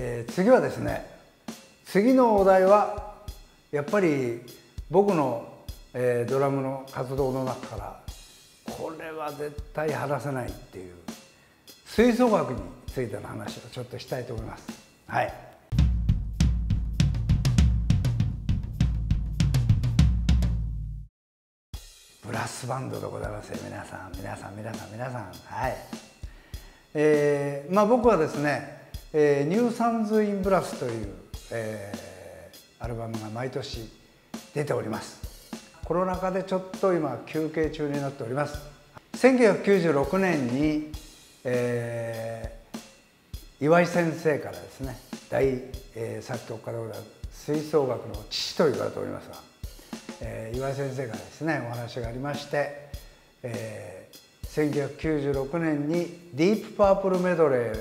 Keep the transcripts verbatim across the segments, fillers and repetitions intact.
えー、次はですね、次のお題はやっぱり僕の、えー、ドラムの活動の中からこれは絶対話せないっていう吹奏楽についての話をちょっとしたいと思います。はい。ブラスバンドでございますよ。皆さん皆さん皆さん皆さん。はい。えー、まあ僕はですね、えー、ニューサンズ・イン・ブラスという、えー、アルバムが毎年出ております。コロナ禍でちょっと今休憩中になっております。せんきゅうひゃくきゅうじゅうろくねんに、えー、岩井先生からですね、大、えー、作曲家でございます。吹奏楽の父と言われておりますが、えー、岩井先生からですねお話がありまして、えー、せんきゅうひゃくきゅうじゅうろくねんにディープパープルメドレ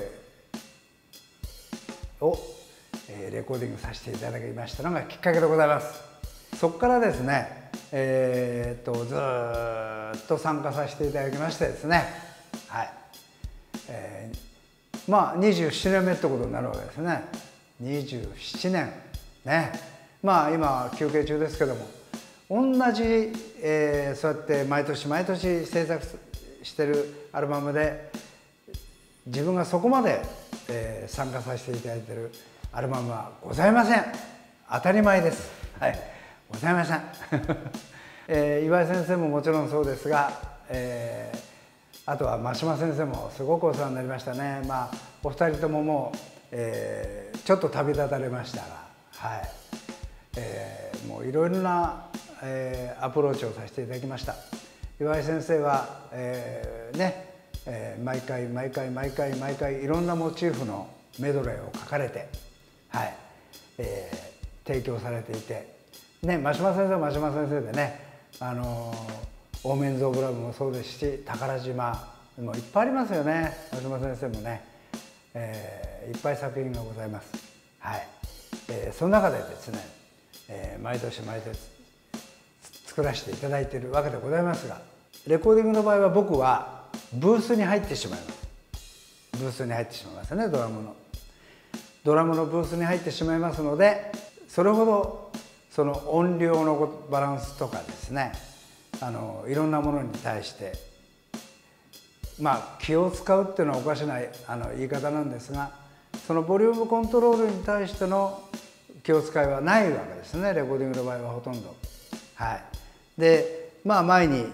ーを、えー、レコーディングさせていただきましたのがきっかけでございます。そこからですね、えー、っとずっと参加させていただきましてですね、はい、えー、まあにじゅうななねんめってことになるわけですね。にじゅうななねんね、まあ今休憩中ですけども、同じ、えー、そうやって毎年毎年制作してるアルバムで自分がそこまで、えー、参加させていただいているアルバムはございません。当たり前です。はい、ございません。えー、岩井先生ももちろんそうですが、えー、あとは真島先生もすごくお世話になりましたね。まあお二人とももう、えー、ちょっと旅立たれましたが、はい、えー、もういろいろなえー、アプローチをさせていただきました。岩井先生は、えー、ね、えー、毎回毎回毎回毎回いろんなモチーフのメドレーを書かれて、はい、えー、提供されていて、ね、真島先生は真島先生でね、あのー、オーメンズ・オブ・ラブもそうですし、宝島もいっぱいありますよね。真島先生もね、えー、いっぱい作品がございます。はい、えー、その中でですね、えー、毎年毎年作らせていただいているわけでございますが、レコーディングの場合は僕はブースに入ってしまいます。ブースに入ってしまいますね。ドラムのドラムのブースに入ってしまいますので、それほどその音量のバランスとかですね、あのいろんなものに対してまあ気を使うっていうのはおかしなあの言い方なんですが、そのボリュームコントロールに対しての気を使いはないわけですね。レコーディングの場合はほとんど。はい。で、まあ前に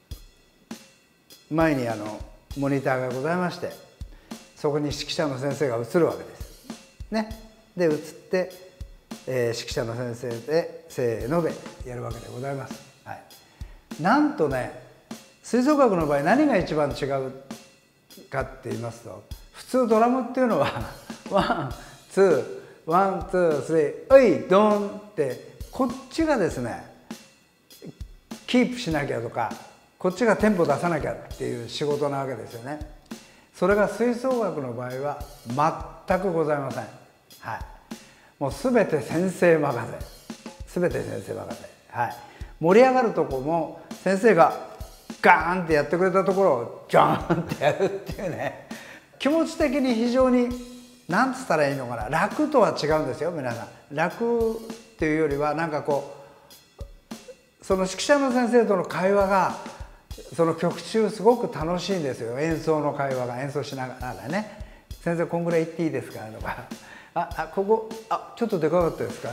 前にあのモニターがございまして、そこに指揮者の先生が映るわけです。ね。で映って、えー、指揮者の先生でせーのでやるわけでございます。はい。なんとね、吹奏楽の場合何が一番違うかって言いますと、普通ドラムっていうのはワンツーワンツースリーおいドンってこっちがですねキープしなきゃとか、こっちがテンポ出さなきゃっていう仕事なわけですよね。それが吹奏楽の場合は全くございません。はい、もう全て先生任せ、全て先生任せ。はい、盛り上がるとこも先生がガーンってやってくれたところをジャーンってやるっていうね、気持ち的に非常に何つったらいいのかな、楽とは違うんですよ皆さん。楽っていうよりはなんかこうその指揮者の先生との会話がその曲中すごく楽しいんですよ。演奏の会話が、演奏しながらね「先生こんぐらい言っていいですか?」とか「ああここあちょっとでかかったですか?」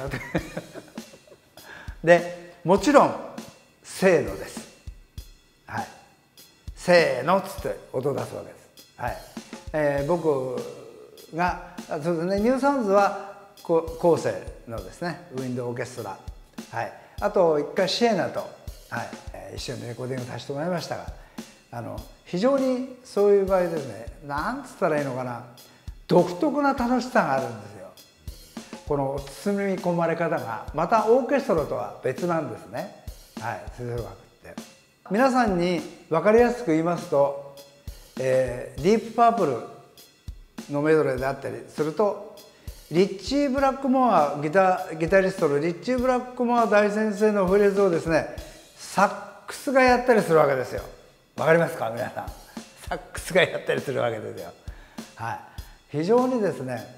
でもちろん「せーの」です。はい、せーのっつって音を出すわけです。はい、えー、僕がそうですね、ニューサウンズは後世のですねウィンドオーケストラ、はい、あと一回シエナと、はい、一緒にレコーディングさせてもらいましたが、あの非常にそういう場合ですね、なんつったらいいのかな、独特な楽しさがあるんですよ。この包み込まれ方がまたオーケストラとは別なんですね。はい、吹奏楽って皆さんに分かりやすく言いますと、えー、ディープパープルのメドレーであったりすると、リッチー・ブラックモアギタギタリストのリッチー・ブラックモア大先生のフレーズをですねサックスがやったりするわけですよ。わかりますか皆さん。サックスがやったりするわけですよ。はい、非常にですね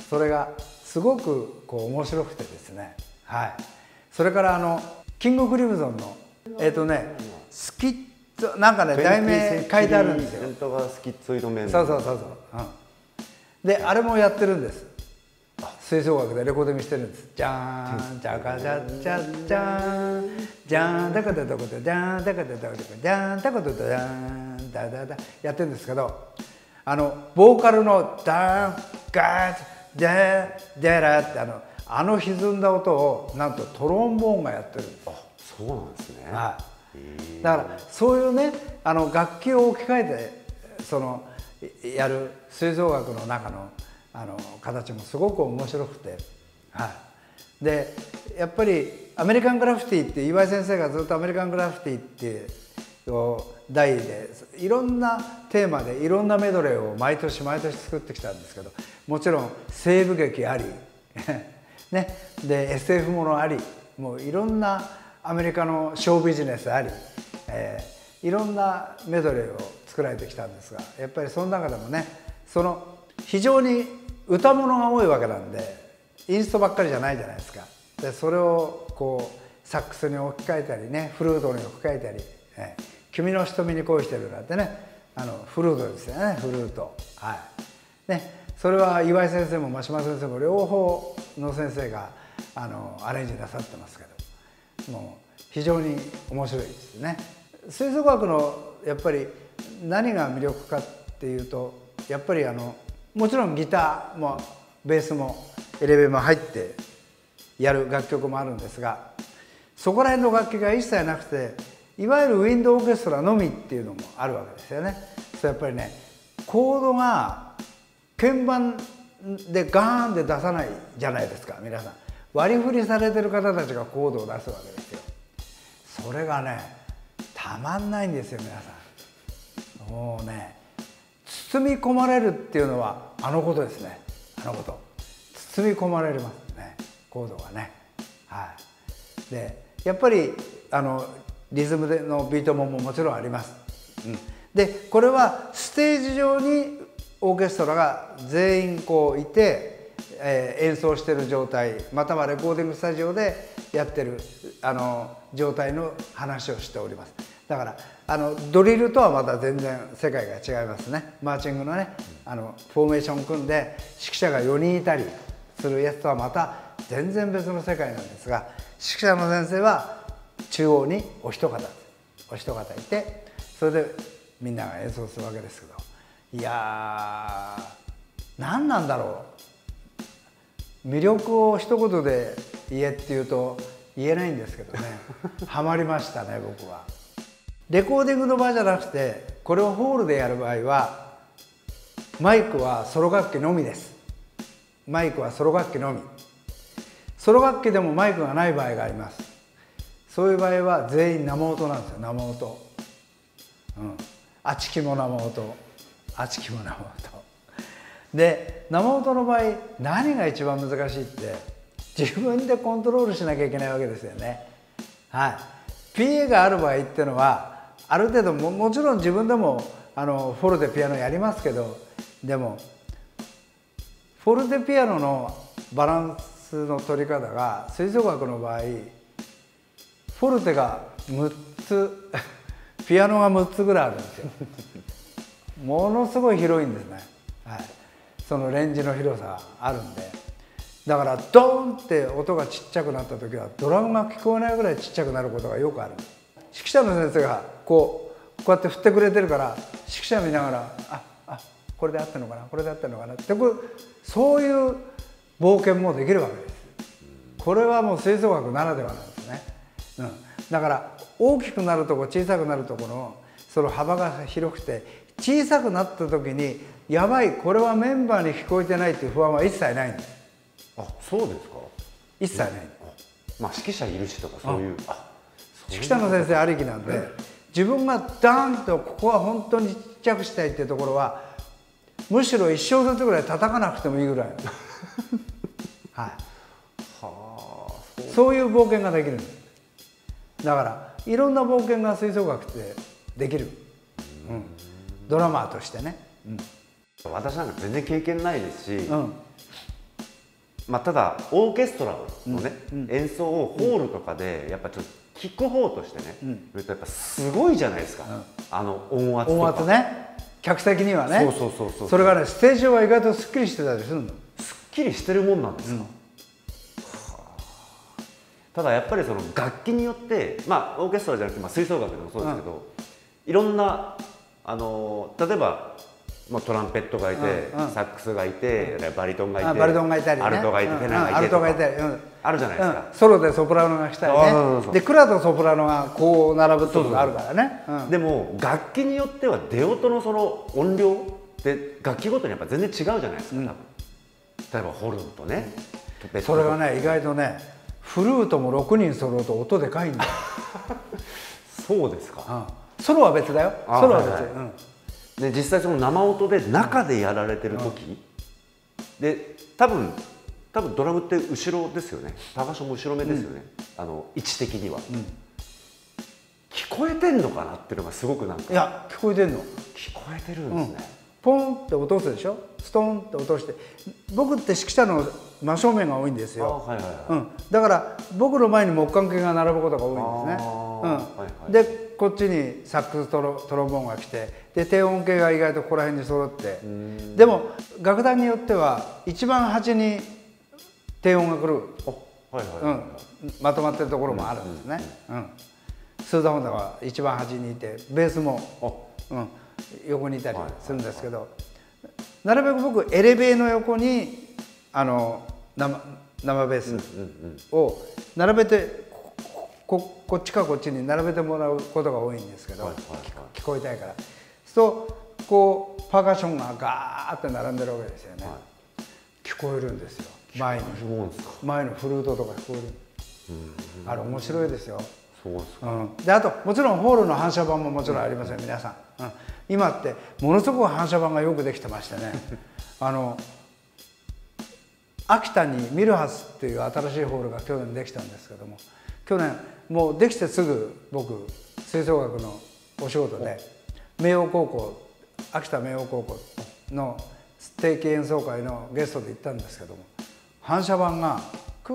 それがすごくこう面白くてですね、はい、それからあのキング・クリムゾンのえっ、ー、とねスキッツなんかね題名書いてあるんですよ。 スキッツォイドメンそうそうそうそう、うん、であれもやってるんです。吹奏楽でレコーディングしてるんです。じゃーんじゃかじゃっちゃっじゃーんじゃーんだかだだこだじゃーんだかだだこだじゃーんだかだだじゃーんだだだやってるんですけど、あのボーカルのダーンガーッデーデラってあのあの歪んだ音をなんとトロンボーンがやってるんです。 あ、そうなんですね。 はい。だからそういうねあの楽器を置き換えてそのやる吹奏楽の中のあの形もすごく面白くて、はい、でやっぱりアメリカングラフィティって岩井先生がずっとアメリカングラフィティってを題でいろんなテーマでいろんなメドレーを毎年毎年作ってきたんですけど、もちろん西部劇ありね、で エスエフ ものあり、もういろんなアメリカのショービジネスあり、えー、いろんなメドレーを作られてきたんですが、やっぱりその中でもねその非常に歌物が多いわけなんでインストばっかりじゃないじゃないですか。でそれをこうサックスに置き換えたりね、フルートに置き換えたり「えー、君の瞳に恋してる」なんてね、あのフルートですよね、フルート。はいね、それは岩井先生も真島先生も両方の先生があのアレンジなさってますけど、もう非常に面白いですね。吹奏楽のやっぱり何が魅力かっていうと、やっぱりあのもちろんギターもベースもエレベも入ってやる楽曲もあるんですが、そこら辺の楽器が一切なくて、いわゆるウィンドオーケストラのみっていうのもあるわけですよね。それやっぱりねコードが鍵盤でガーンで出さないじゃないですか。皆さん割り振りされてる方たちがコードを出すわけですよ。それがねたまんないんですよ皆さん。もうね包み込まれるっていうのはあのことですね。あのこと包み込まれますね、コードがね。はい、でやっぱりあのリズムでのビートももちろんあります。うん、でこれはステージ上にオーケストラが全員こういて、えー、演奏してる状態、またはレコーディングスタジオでやってるあの状態の話をしております。だからあのドリルとはまた全然世界が違いますね。マーチングのねあのフォーメーション組んで指揮者がよにんいたりするやつとはまた全然別の世界なんですが、指揮者の先生は中央にお一方お一方いて、それでみんなが演奏するわけですけど、いやー何なんだろう、魅力を一言で言えっていうと言えないんですけどねハマりましたね僕は。レコーディングの場合じゃなくて、これをホールでやる場合はマイクはソロ楽器のみです。マイクはソロ楽器のみ。ソロ楽器でもマイクがない場合があります。そういう場合は全員生音なんですよ。生音、うん、あちきも生音、あちきも生音で、生音の場合何が一番難しいって自分でコントロールしなきゃいけないわけですよね。はい、ピーエー がある場合っていうのはある程度 も, もちろん自分でもあのフォルテピアノやりますけど、でもフォルテピアノのバランスの取り方が吹奏楽の場合フォルテがむっつピアノがむっつぐらいあるんですよものすごい広いんですね、はい、そのレンジの広さがあるんで、だからドーンって音がちっちゃくなった時はドラムが聞こえないぐらいちっちゃくなることがよくある。指揮者の先生がこうこうやって振ってくれてるから指揮者見ながらああこれで合ってるのかなこれで合ってるのかなって、これそういう冒険もできるわけです。これはもう吹奏楽ならではなんですね、うん、だから大きくなるとこ小さくなるとこのその幅が広くて、小さくなった時にやばいこれはメンバーに聞こえてないっていう不安は一切ないんです。 あ、そうですか。 一切ない。 まあ指揮者いるしとかそういう、あ、 指揮者の先生ありきなんで、自分がダーンとここは本当にちっちゃくしたいっていうところはむしろ一小節ぐらい叩かなくてもいいぐらいはい、はあ、そう、そういう冒険ができるんです。だからいろんな冒険が吹奏楽ってできる、うん、ドラマーとしてね、うん、 私なんか全然経験ないですし、うん、 まあ、ただオーケストラのね、うん、演奏をホールとかでやっぱちょっと聞く方としてね、うん、やっぱすごいじゃないですか、うん、あの音圧とか音圧ね、客席にはね、 そうそうそうそう、 それがねステージ上は意外とすっきりしてたりするの。 すっきりしてるもんなんですか、うん、ただやっぱりその楽器によってまあオーケストラじゃなくて、まあ、吹奏楽でもそうですけど、うん、いろんなあの例えばまあ、トランペットがいて、うんうん、サックスがいて、うん、バリトンがいて、 バリトンがいたり、ね、 アルトがいて、テナーがいてとか、うん、あるじゃないですか、 うん、ソロでソプラノが来たりね、そうそうそう、でクラとソプラノがこう並ぶとこがあるからね、うん、 でも楽器によっては出音のその音量って楽器ごとにやっぱ全然違うじゃないですか、うん、多分例えばホルンとね、 うん、それがね意外とねフルートもろくにん揃うと音でかいんだよそうですか、 うん、ソロは別だよ、ソロは別、はいはい、うんで実際その生音で中でやられてる時、うん、で多分多分ドラムって後ろですよね、パーカッションも後ろ目ですよね、うん、あの位置的には、うん、聞こえてんのかなっていうのがすごくなんか、 いや聞こえてんの、 聞こえてるんですね、うん、 ポンって落とすでしょ、ストンって落として、僕って指揮者の真正面が多いんですよ、はいはいはい、うん、だから僕の前に木管系が並ぶことが多いんですね、うん、はいはい、でこっちにサックストロトロンボーンが来て、で低音系が意外とここら辺に揃って、でも楽団によっては一番端に低音が来る、はいはい、うん、まとまってるところもあるんですね、うんうん、スーザーホンダは一番端にいて、ベースも、うん、横にいたりするんですけど、なるべく僕エレベーの横にあの 生, 生ベースを並べて、こ, こっちかこっちに並べてもらうことが多いんですけど、はいはいはい、聞こえたいから、そうこうパーカッションがガーって並んでるわけですよね、はい、聞こえるんですよ、前に前のフルートとか聞こえる、うん、あれ面白いですよ。 そうですか、 うん、であともちろんホールの反射板ももちろんありますよ、皆さん、うん、今ってものすごく反射板がよくできてましてねあの秋田にミルハスっていう新しいホールが去年できたんですけども、去年もうできてすぐ僕吹奏楽のお仕事で明桜高校、秋田明桜高校の定期演奏会のゲストで行ったんですけども、反射板がク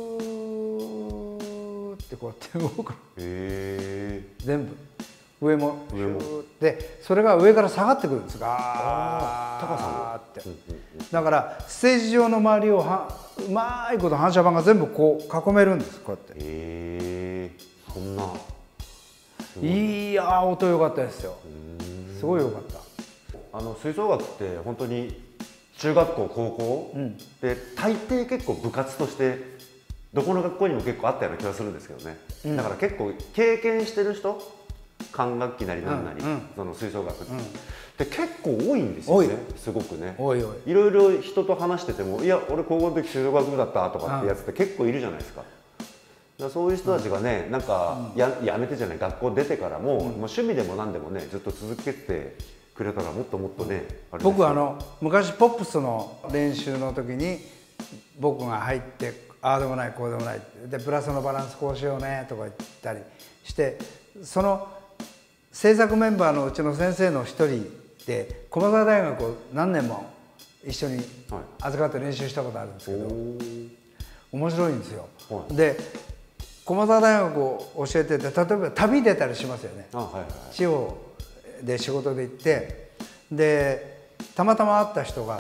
ーってこうやって動くの、へー、全部上も上もで、それが上から下がってくるんですが、高さって、だからステージ上の周りをはうまいこと反射板が全部こう囲めるんです、こうやって。 へえ、そんな。 いや音良かったですよ。すごい良かった。 あの吹奏楽って本当に中学校高校、うん、で大抵結構部活としてどこの学校にも結構あったような気がするんですけどね、うん、だから結構経験してる人、管楽器なりなんなり、うんうん、その吹奏楽って、うん、で結構多いんですよね、すごくね。 おいおい、 いろいろ人と話してても、いや俺高校の時吹奏楽部だったとかってやつって結構いるじゃないですか。だそういう人たちがね、なんか や, やめてじゃない、学校出てからも、うん、もう趣味でも何でもねずっと続けてくれたらもっともっとね、 うん、僕あの昔ポップスの練習の時に僕が入ってああでもないこうでもないでプラスのバランスこうしようねとか言ったりして、その制作メンバーのうちの先生の一人で駒澤大学を何年も一緒に預かって練習したことあるんですけど、はい、面白いんですよ、はい、で駒澤大学を教えてて、例えば旅出たりしますよね、はいはい、地方で仕事で行って、でたまたま会った人が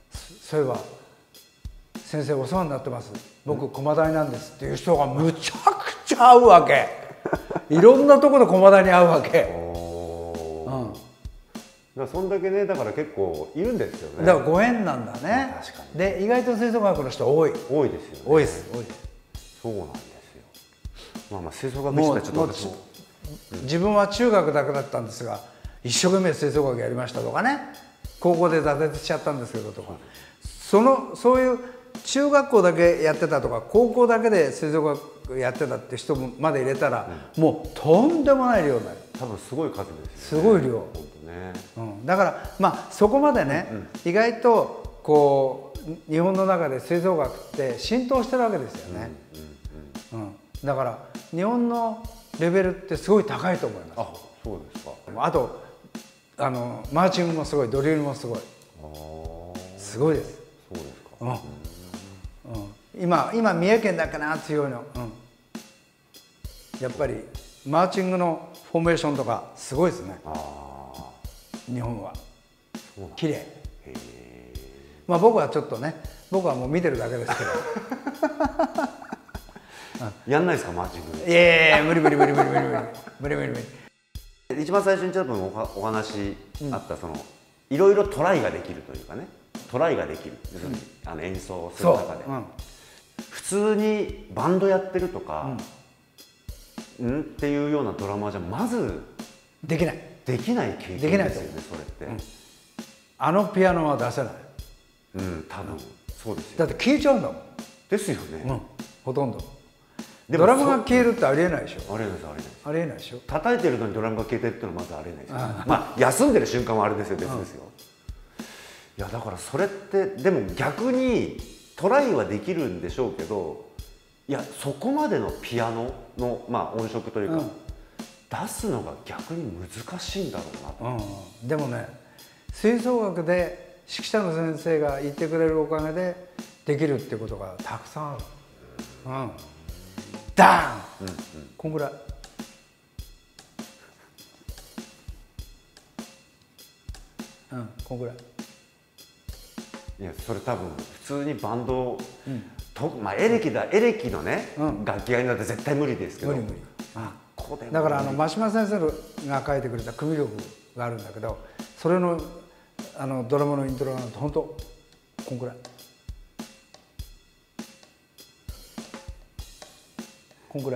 「そういえば先生お世話になってます、僕駒大なんです」っていう人がむちゃくちゃ会うわけいろんなところで駒大に会うわけ、 お、うん、だからそんだけね、だから結構いるんですよね。 だからご縁なんだね。確かに。で意外と吹奏楽の人多い多いですよね。 多いです多いです。 そうなんですよ。まあまあ吹奏楽自体ちょっと私も、 うん、自分は中学だけだったんですが一生懸命吹奏楽やりましたとかね、高校で挫折しちゃったんですけどとか、そのそういう中学校だけやってたとか高校だけで吹奏楽やってたって人まで入れたら、うん、もうとんでもない量になる。 多分すごい数ですよね。すごい量、 本当ね、 うん、だからまあそこまでね、うんうん、意外とこう日本の中で吹奏楽って浸透してるわけですよね、うんうんうんうん、だから日本のレベルってすごい高いと思います。 あ、そうですか。 あとあのマーチングもすごい、ドリルもすごい、あ、すごいです。 そうですか、うん、 うん、今今三重県だっけな強いの、うん、やっぱりマーチングのフォーメーションとかすごいですね。あ日本は綺麗。まあ僕はちょっとね僕はもう見てるだけですけどやんないですかマーチング。 いやいや無理無理無理無理無理無理無理無理無理。 一番最初に多分おお話あったその、うん、いろいろトライができるというかねトライができる、うん、あの演奏する中で、うん、普通にバンドやってるとか、うん、うんっていうようなドラマじゃまずできないできない経験ですよねそれって、うん、 あのピアノは出せない。 うん多分そうですよ。 だって消えちゃうんだもん。 ですよね、 うん、ほとんど。ドラムが消えるってありえないでしょ。 ありえないですありえないです。 ありえないでしょ。 叩いてるのにドラムが消えてるっていうのはまずありえないです。まあ休んでる瞬間はあれですよ別ですよ。いやだからそれってでも逆にトライはできるんでしょうけどいやそこまでのピアノの、まあ、音色というか、うん、出すのが逆に難しいんだろうなと、 うん、でもね吹奏楽で指揮者の先生が言ってくれるおかげでできるってことがたくさんある。うん、ダーン、うんうん、こんぐらい。うん、こんぐらい。 いやそれ多分普通にバンド、うんとまあ、エレキだエレキのね、うん、楽器がいるのって絶対無理ですけど無理無理、あこでだからあの真島先生が書いてくれた組力があるんだけどそれのあのドラマのイントロなんて本当こんくらいこんくらい。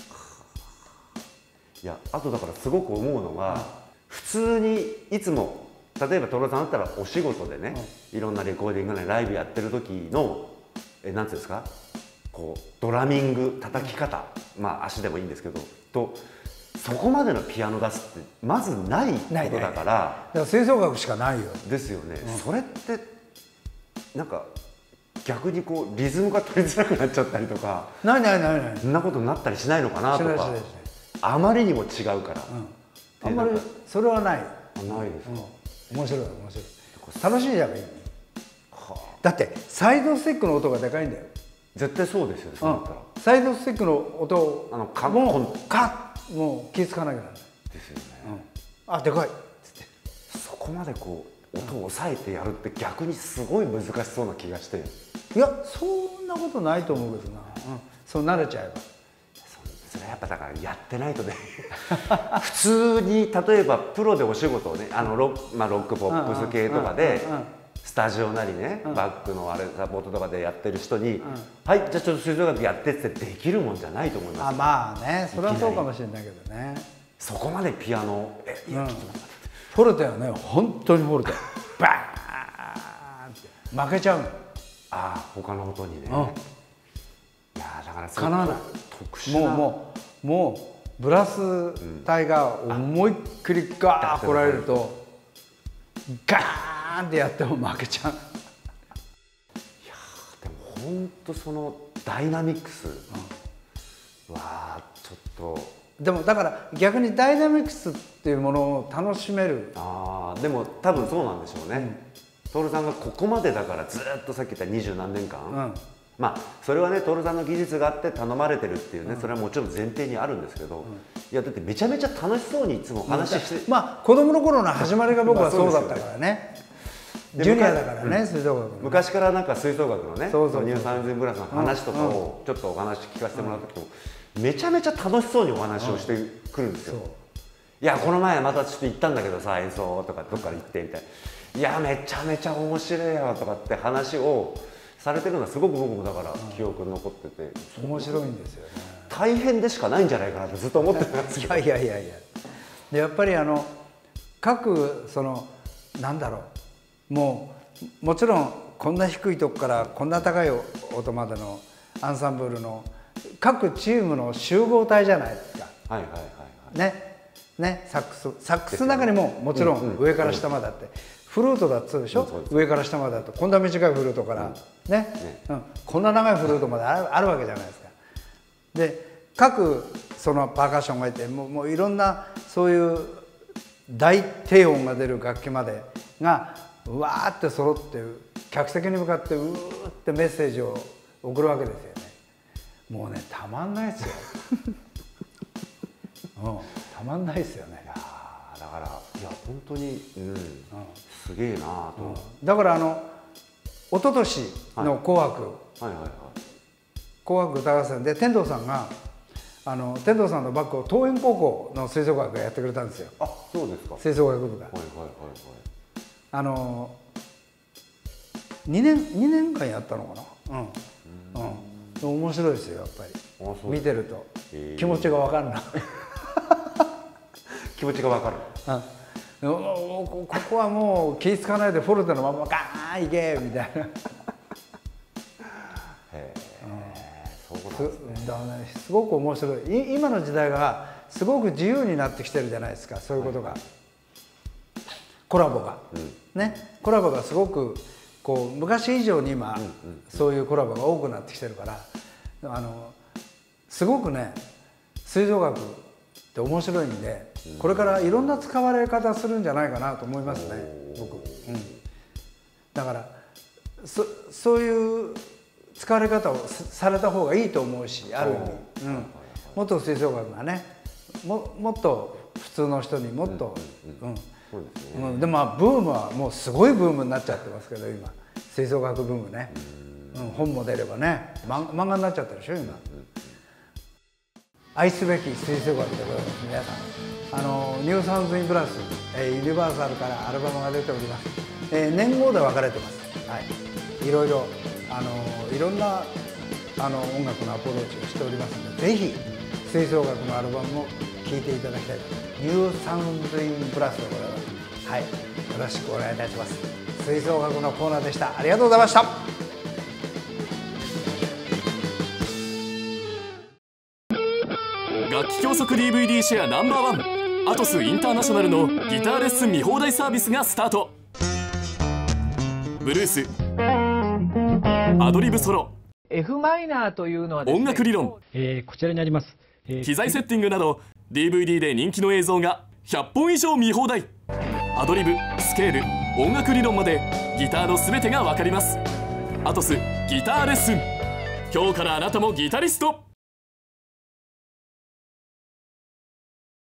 いやあとだからすごく思うのが、うん、普通にいつも例えば徹さんだったらお仕事でね、うん、いろんなレコーディングなりライブやってる時のえなんていうんですかこうドラミング叩き方、まあ足でもいいんですけどとそこまでのピアノ出すってまずないことだからだから吹奏楽しかないよ。 ですよね、うん、それってなんか逆にこうリズムが取りづらくなっちゃったりとかないないないないそんなことになったりしないのかなとかあまりにも違うから、 うん、あんまりそれはない。 ないですか、 うん、面白い面白い楽しいじゃん。だってサイドスティックの音がでかいんだよ。 絶対そうですよね、そうだったら、 うん、サイドスティックの音をあのカもうカッもう気ぃつかなきゃならないですよね、 うん、あでかいっつってそこまでこう音を抑えてやるって逆にすごい難しそうな気がして。 いやそんなことないと思うけどな、うん、そう慣れちゃえば。 それはやっぱだからやってないとね普通に例えばプロでお仕事をねあのロック、まあ、ロックポップス系とかでスタジオなりね、うん、バックのあれサポートとかでやってる人に「うん、はいじゃあちょっと吹奏楽やって」ってできるもんじゃないと思います。 あまあねそれはそうかもしれないけどね。 そこまでピアノえいや、うん、 フォルテはね本当にフォルテバーンって負けちゃうの。 ああ他の音にね、うん、いやだからかなわない。特殊なもうもうもうブラス隊が思いっきりガーッ来られるとガーンってやっても負けちゃう。いやでも本当そのダイナミックスはちょっとでもだから逆にダイナミックスっていうものを楽しめる。 ああでも多分そうなんでしょうね、うん、徹さんがここまでだからずっとさっき言った二十何年間、うん、まあそれはね徹さんの技術があって頼まれてるっていうね、うん、それはもちろん前提にあるんですけど、うん、いやだってめちゃめちゃ楽しそうにいつも話して、うん、 まあ子供の頃の始まりが僕はそうだったからねジュニアだからね、吹奏楽の昔からなんか吹奏楽のねニューサウンズ・イン・ブラスの話とかをちょっとお話聞かせてもらった時もめちゃめちゃ楽しそうにお話をしてくるんですよ。いやこの前またちょっと行ったんだけどさ演奏とかどっから行ってみたいな、いやめちゃめちゃ面白いよとかって話をされてるのはすごく僕もだから記憶に残ってて、 うん、面白いんですよね。 大変でしかないんじゃないかなってずっと思ってたんですけどいやいやいやいやでやっぱりあの各そのなんだろうもうもちろんこんな低いとこからこんな高い音までのアンサンブルの各チームの集合体じゃないですか。 はいはいはいはいねねサックスサックスの中にももちろん上から下まであって、フルートだっつうでしょ、うん、上から下まであってこんな短いフルートから、うん、ね、ね、うん、こんな長いフルートまである、あるわけじゃないですか。で各そのパーカッションがいてもう、もういろんなそういう大低音が出る楽器までがわーって揃って客席に向かってうーってメッセージを送るわけですよね。もうねたまんないですよ、うん、たまんないですよね。 いやだからいや本当に、うんうん、すげえなと、 うん、だからあの一昨年の「紅白」「紅白歌合戦」で天童さんがあの天童さんのバッグを東園高校の吹奏楽がやってくれたんですよ。 あ、そうですか。 吹奏楽部が。はいはいはいはい。あのにねんにねんかんやったのかな。うんうん。面白いですよやっぱり。見てると気持ちが分かるな。 気持ちが分かる。 うん。ここはもう気ぃつかないでフォルテのままガーンいけみたいな。へえ。 だからね、すごく面白い。今の時代がすごく自由になってきてるじゃないですか、そういうことが、はい、コラボが、うん、ね、コラボがすごくこう昔以上に今、うんうん、そういうコラボが多くなってきてるから、あのすごくね吹奏楽って面白いんで、うん、これからいろんな使われ方するんじゃないかなと思いますね、僕、うん、だからそそういう使われ方をされた方がいいと思うし、ある意味、うん、もっと吹奏楽がね も, もっと普通の人にもっと、でもまあブームはもうすごいブームになっちゃってますけど今吹奏楽ブームね、うん、本も出ればね漫画になっちゃってるでしょ今。愛すべき吹奏楽でございます。皆さんあのニューサウンズインプラス、えー、ユニバーサルからアルバムが出ております、えー、年号で分かれてます、はい、いろいろあのいろんなあの音楽のアプローチをしておりますので、ぜひ吹奏楽のアルバムも聴いていただきたい。ニューサウンズインプラスでございます。はい、よろしくお願いいたします。吹奏楽のコーナーでした。ありがとうございました。 楽器教則 ディーブイディー シェアナンバーワン、アトスインターナショナルのギターレッスン見放題サービスがスタート。ブルース、アドリブソロ、 F マイナーというのはですね、 音楽理論、 えー、こちらになります、えー、 機材セッティングなど ディーブイディー で人気の映像がひゃっぽん以上見放題。アドリブ、スケール、音楽理論までギターの全てが分かります。アトスギターレッスン、今日からあなたもギタリスト。